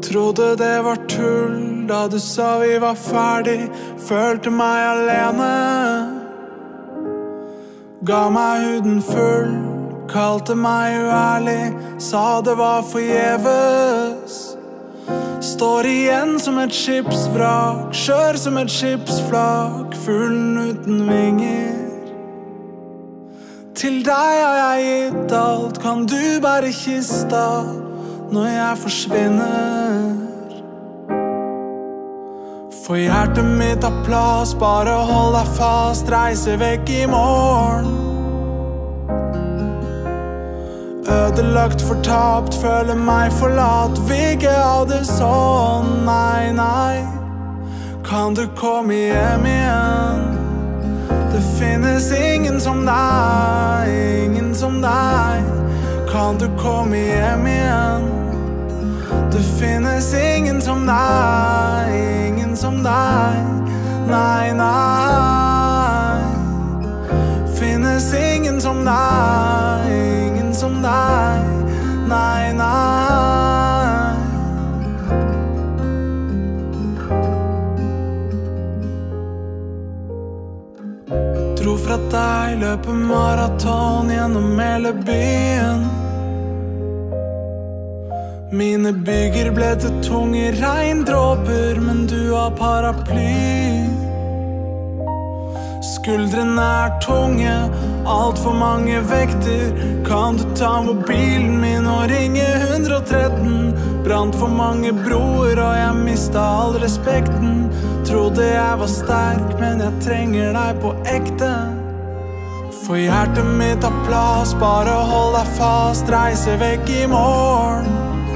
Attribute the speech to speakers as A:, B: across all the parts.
A: Trodde det var tull da du sa vi var ferdig. Følte meg alene. Ga meg huden full, kalte meg uærlig. Sa det var forgjeves. Står igjen som et skipsvrak, skjør som et skipsflak, fuglen uten vinger. Til deg har jeg gitt alt, kan du bære kista når jeg forsvinner? For hjertet mitt har plass, bare hold deg fast, reise vekk i morgen. Ødelagt, fortapt, føler meg forlatt, vil ikke ha det sånn, nei, nei. Kan du komme hjem igjen? Det finnes ingen som deg, ingen som deg. Kan du komme hjem igjen? Det finnes ingen som deg, ingen som deg. Nei, nei. Finnes ingen som deg, ingen som deg. Nei, nei. Dro fra deg, løper maraton gjennom hele byen. Mine bygger ble til tunge regndråper, men du har paraply. Skuldrene er tunge, alt for mange vekter. Kan du ta mobilen min og ringe 113? Brant for mange broer og jeg mistet all respekten. Trodde jeg var sterk, men jeg trenger deg på ekte. For hjertet mitt har plass, bare hold deg fast, reise vekk i morgen.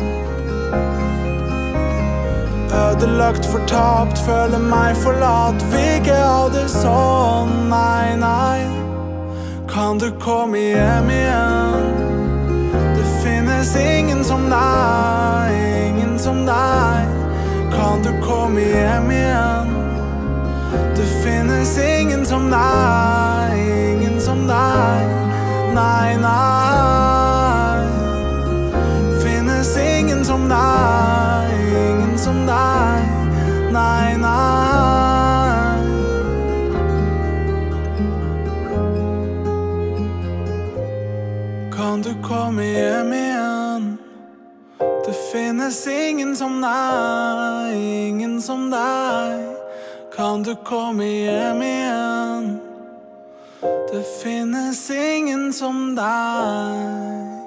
A: Ødelagt, fortapt, føler meg forlatt, vil ikke ha det sånn, nei, nei. Kan du komme hjem igjen? Det finnes ingen som deg, ingen som deg. Kan du komme hjem igjen? Det finnes ingen som deg, ingen som deg. Nei, nei. Finnes ingen som deg, ingen som deg. Nei, nei. Kan du komme hjem igjen? Det finnes ingen som deg, ingen som deg. Kan du komme hjem igjen? Det finnes ingen som deg.